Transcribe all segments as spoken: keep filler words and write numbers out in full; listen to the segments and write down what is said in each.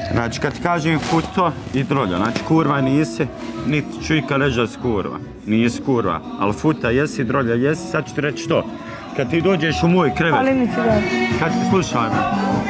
Znači, kad ti kažem futo i drolja, znači kurva nisi, niti čujka leža s kurva. Nisi kurva, ali futa jesi, drolja jesi, sad ću ti reći što. Kad ti dođeš u moj krevet... Ali mi ti da. Kad ti slušaj me.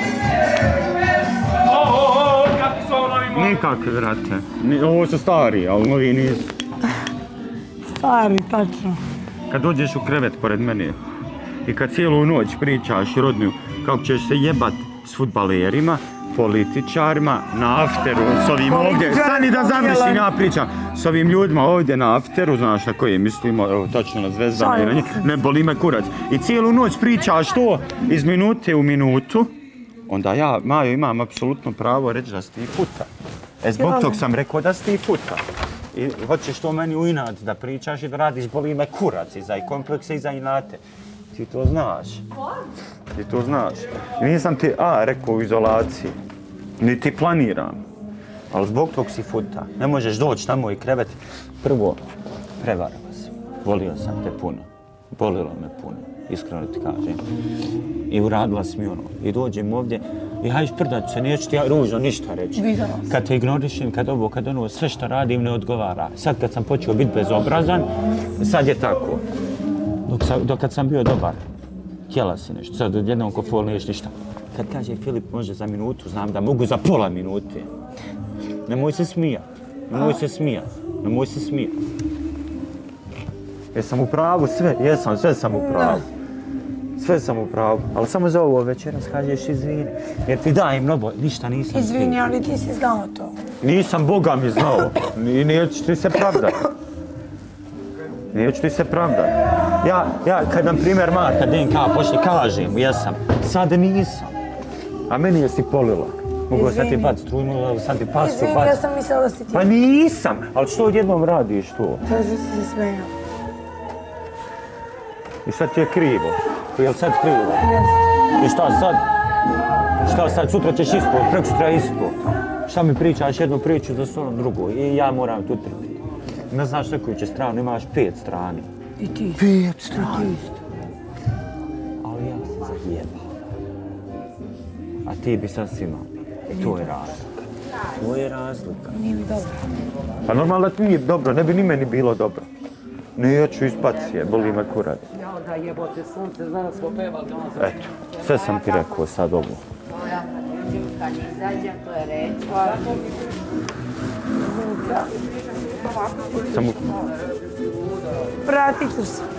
Nikakve, vrate. Ovo su stari, ali novi nisu. Stari, tačno. Kad dođeš u krevet pored mene i kad cijelu noć pričaš rodnju kako ćeš se jebat s fudbalerima, političarima, na afteru, s ovim ovdje, stani da završim, ja pričam, s ovim ljudima ovdje na afteru, znaš na koje mislimo, evo, točno na Zvezdama, ne boli me kurac. I cijelu noć pričaš to iz minute u minutu, onda ja, Majo, imam apsolutno pravo reći da si ti futa. E, zbog tog sam rekao da si ti futa. I hoćeš to meni u inat da pričaš i da radiš, boli me kurac iza i komplekse iza inate. Ti to znaš. Ti to znaš. Nisam ti, a, rekao u izolaciji. Niti planiram. Ali zbog tog si futa. Ne možeš doći na moj krevet. Prvo, prevarao sam. Volio sam te puno. Bolilo me puno. Iskreno ti kažem. I uradila si mi ono. I dođem ovdje i hajde prdat se, neću ti ja ružno ništa reći. Kad te ignorišem, kad ovo, kad ono, sve što radim ne odgovara. Sad kad sam počeo biti bezobrazan, sad je tako. Dok, sam, dok kad sam bio dobar, htjela si nešto, sad odjednom ko fol niješ ništa. Kad kaže Filip može za minutu, znam da mogu za pola minute. Nemoj se smijat, nemoj se smijat, nemoj se smijat. Jesam u pravu sve, jesam, sve sam u pravu. Sve sam u pravu, ali samo za ovo večeras kažeš izvini. Jer ti dajem mnogo, ništa nisam izvini, izvini, ali ti si znao to. Nisam, Boga mi znao. I neću ti se pravdat. Neću ti se pravdat. Ja, ja, kad nam primjer Marka D N K pošli, kažem, jesam. Sad nisam. A meni jesi polila. Mogu sad ti bat strujnu, ali sad ti pasu, izvini, bat. Ja sam mislila da si ti... Pa nisam, ali što odjednom radiš to? Kaže si se smejao. I sad ti je krivo. Je li sad krivo? Yes. I šta sad? Šta sad? Sutra ćeš ispod, prekosutra ispod. Šta mi pričaš jednu priču za s onom drugu i ja moram tu trpiti. Ne znaš na koju će stranu, imaš pet strani. I ti. Pet strani. Ali ja se zajebam. A ti bi sad svima. To je razlika. To je razlika. Nije mi dobro. Pa normalno da ti nije dobro, ne bi ni meni bilo dobro. Neću ispacije, boli me kurac. Ja da jebote sunce, danas smo pevali. Eto, sve sam ti rekao sad ovo. Kad izađem, to je reč. Samo... Vratit ću se.